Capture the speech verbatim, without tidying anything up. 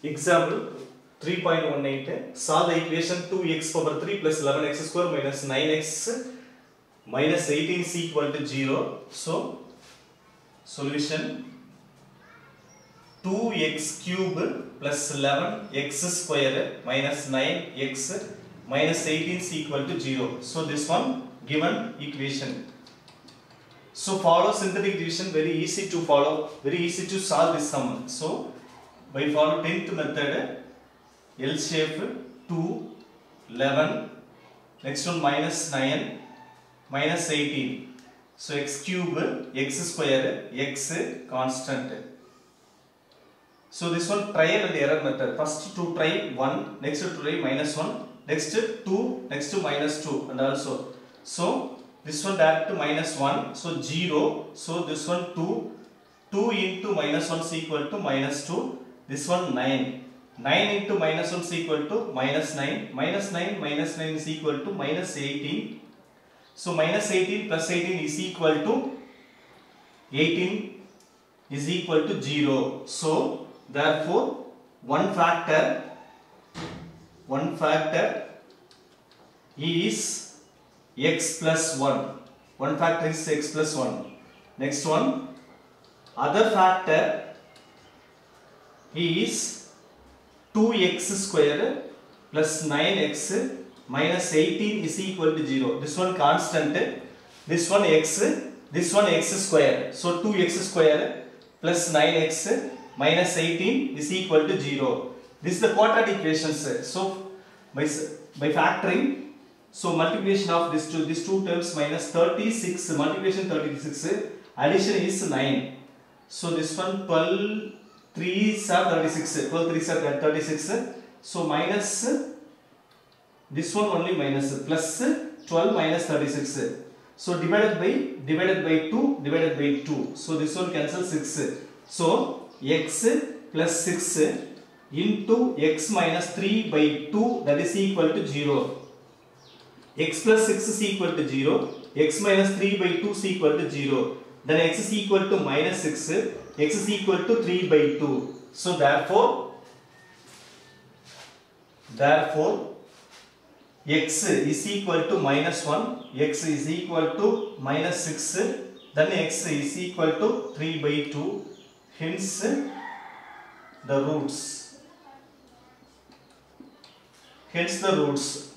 Example three point one eight. Solve the equation two x power three plus eleven x square minus nine x minus eighteen is equal to zero. So, solution two x cube plus eleven x square minus nine x minus eighteen is equal to zero. So, this one given equation. So, follow synthetic division, very easy to follow, very easy to solve this sum. So, by follow tenth method, L shape two, eleven, next one minus nine, minus eighteen. So, x cube, x square, x constant. So, this one trial and error method. First to try one, next to try minus one, next two, next to minus two, and also. So, this one direct to minus one, so zero. So, this one two, two into minus one is equal to minus two. This one nine. nine into minus one is equal to minus nine. Minus nine minus nine is equal to minus eighteen. So, minus eighteen plus eighteen is equal to eighteen is equal to zero. So, therefore, one factor, one factor is x plus one. One factor is x plus one. Next one, other factor is two x square plus nine x minus eighteen is equal to zero. This one constant, this one x, this one x square. So, two x square plus nine x minus eighteen is equal to zero. This is the quadratic equations. So, by, by factoring, so multiplication of these two, these two terms minus thirty-six, multiplication thirty-six, addition is nine. So, this one twelve, threes are thirty-six, twelve threes are thirty-six. So, minus this one only minus plus twelve minus thirty-six. So, divided by divided by two divided by two. So, this one cancels six. So, x plus six into x minus three by two, that is equal to zero. X plus six is equal to zero. X minus three by two is equal to zero. Then x is equal to minus six. X is equal to three by two. So, therefore, therefore, x is equal to minus one, x is equal to minus six, then x is equal to three by two, hence the roots, hence the roots.